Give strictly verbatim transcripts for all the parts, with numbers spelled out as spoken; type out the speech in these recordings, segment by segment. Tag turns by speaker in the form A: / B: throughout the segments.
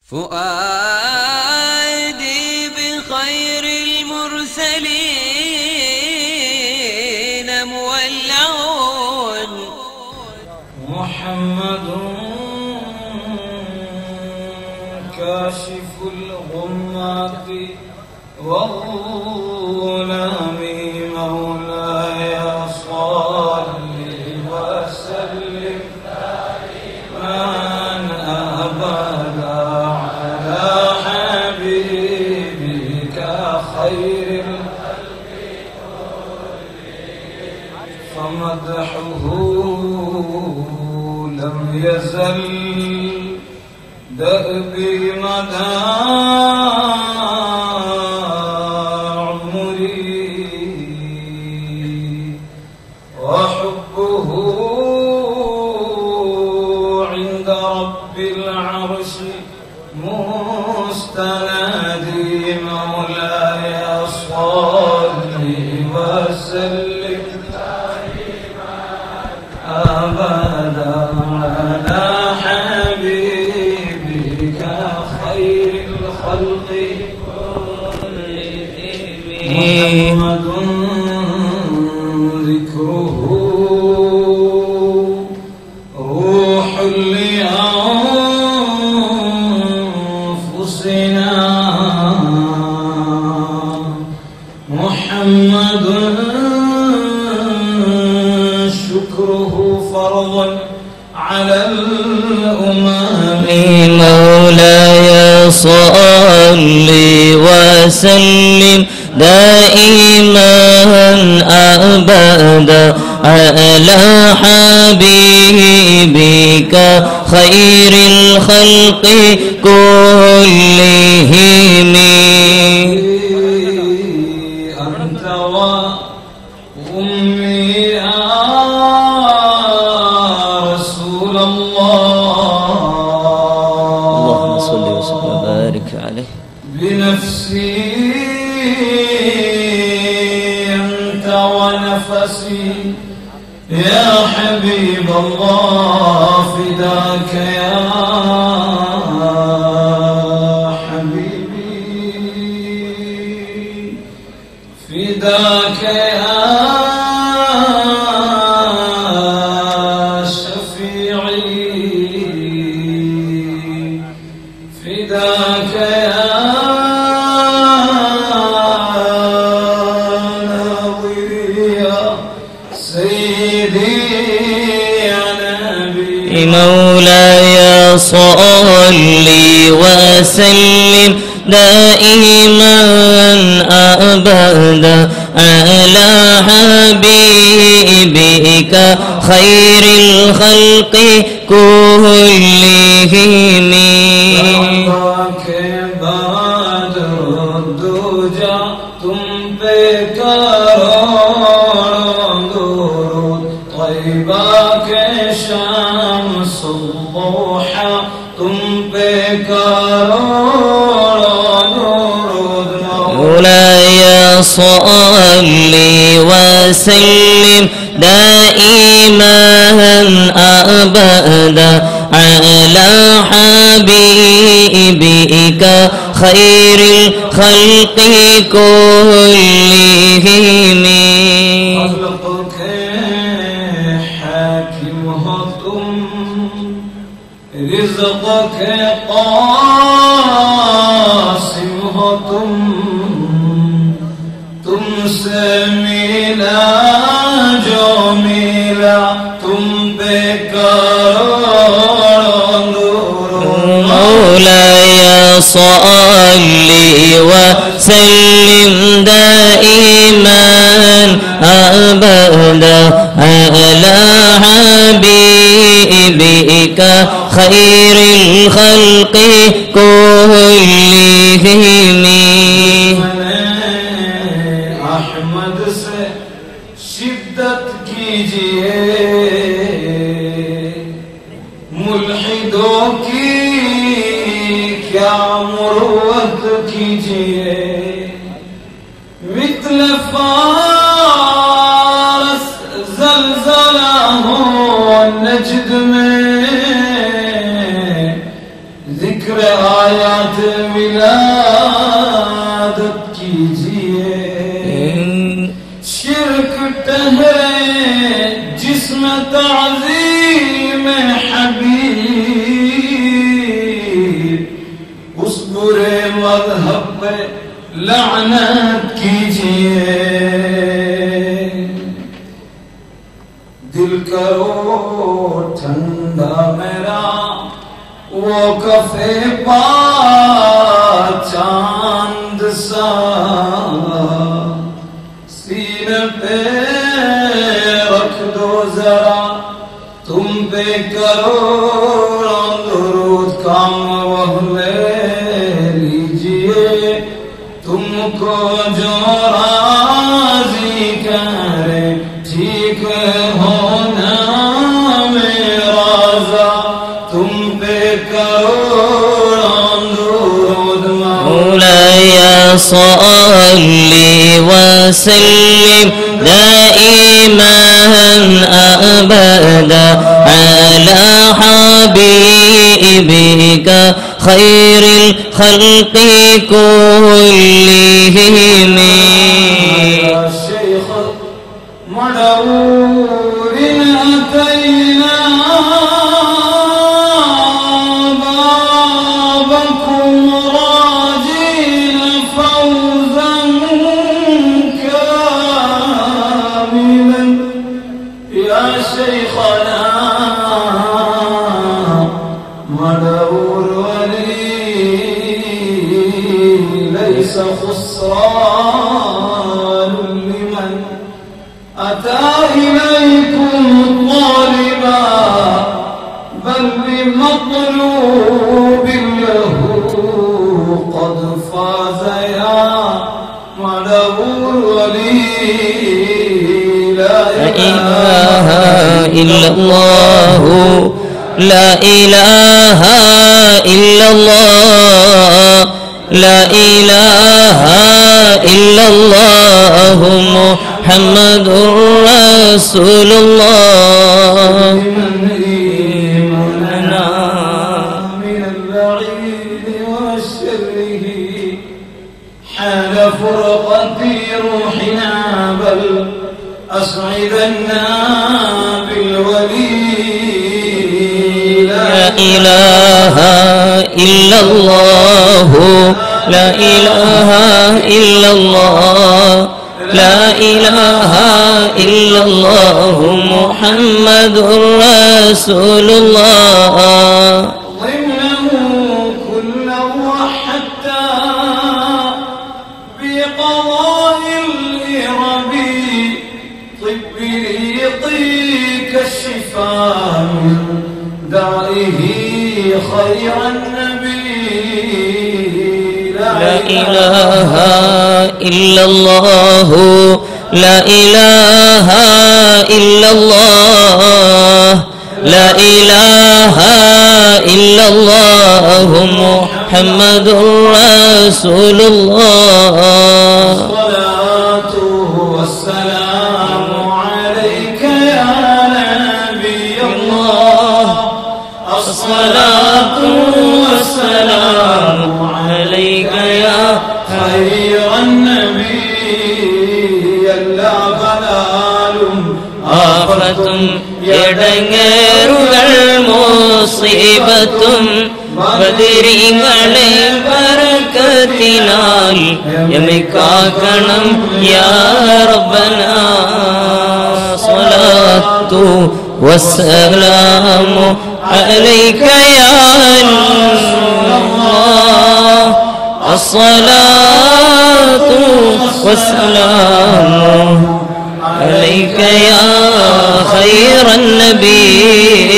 A: فؤادي بخير المرسلين مولع.
B: محمد كاشف الغمات والظلام، مولاي صل وسلم دائما أبدا على حبيبك خير الخلق كلهم، فمدحه لم يزل دأبي مدى عمري، وحبه عند رب العرش مستندي. مولاي صل وسلم دائما أبدا على حبيبك خير الخلق كلهم. محمد ذكره روح لأنفسنا، محمد شكره فرض على الأمم.
C: مولاي صل وسلم دائما أبدا على حبيبك خير الخلق كلهم.
B: أنت وأمي يا رسول الله،
C: اللهم صل وسلم وبارك عليه.
B: بنفسي أنت ونفسي يا حبيب الله، فداك يا حبيبي، فداك يا شفيعي، فداك يا
C: مولاي صل وسلم دائما أبدا على حبيبك خير الخلق كلهم.
B: طيباك بدر الدجى تم بكرم درود، طيباك شمس الضحى تم بكرم درود.
C: مولاي صل وسلم دائما أبدا على حبيبك خير الخلق كلهم.
B: خلقك حاكم هضم، رزقك قاسم هضم، تم سميلا جميلا تم بكرم.
C: مولاي صل وسلم دائما أبدا على حبيبك خير الخلق كلهم.
B: अहमद से शिद्दत कीजिए, मुल्हिदों की क्या मुरुवत कीजिए, मित्ल फारस जलजला हो नजद में, जिक्र जिक्र आयात विलादत कीजिए शिरक टहरे जिसमें ताज़ीम हबीब उस बुरे मज़हब पे लानत कीजिए दिल करो ठंडा मेरा वो कफे पा चांद सा सीने पे रख दो जरा तुम पे करो दुरूद काम वह ले लीजिए तुमको जो राजी करे ठीक होना मेरा जा तुम पे करो दुरूद
C: مولاي صل وسلم دائما أبدا على حبيبك خير الخلق كلهم
B: يا شيخ مدعور أتينا بابكم راجين فوزا كاملا يا شيخنا مدعور ولي ليس خسران لمن أتى إليكم طالبا بل بمطلوب له قد فاز يا مدعور ولي لا
C: إله إلا الله لا إله إلا الله لا إله إلا الله محمد رسول الله
B: من البعيد وشره حال فرقتي روحنا بل أسعدنا بالولي
C: لا إله إلا الله لا إله إلا الله لا إله إلا الله محمد رسول الله
B: ضمنه كله وحتى بقضاء الإرب طب ريقيك الشفاء من دائه خير النبي
C: لا إله إلا الله لا إله إلا الله لا إله إلا الله محمد رسول الله
B: الصلاة والسلام عليك يا نبي الله الصلاة والسلام عليك يا خير النبي എല്ലാ ബലാലും
C: ആഫത്തും എടങ്ങേറുകൾ മുസീബത്തും ബദരീങ്ങളെ ബർക്കത്തിനാൽ യമിക്കാക്കണം യാ റബ്ബനാ സ്വലാത്തു വസ്സലാമു അലൈക യാ അല്ലാഹ് الصلاة والسلام عليك يا خير النبي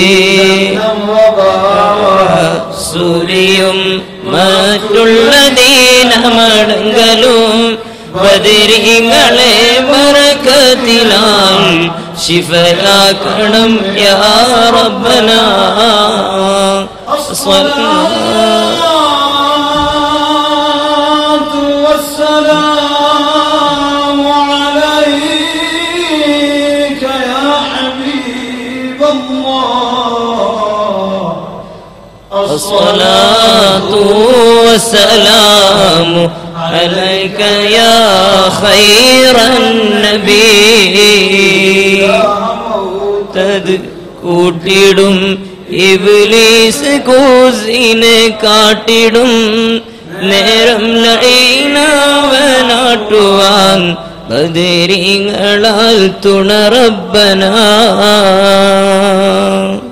C: സൂര്യയും മറ്റുള്ള ദീനമടങ്കലും ബദരീങ്ങളെ ബർക്കത്തിനാൽ ശിഫയാക്കണം യാ റബ്ബനാ
B: والسلام عليك يا حبيب الله
C: الصلاة والسلام عليك يا خير النبي തത് കൂട്ടിടും ഇബ്ലീസ് കൂസിനെ കാട്ടിടും നേരം ലൈനവനാട്ടുവാൻ ബദരീങ്ങളാൽ തുണ റബ്ബനാ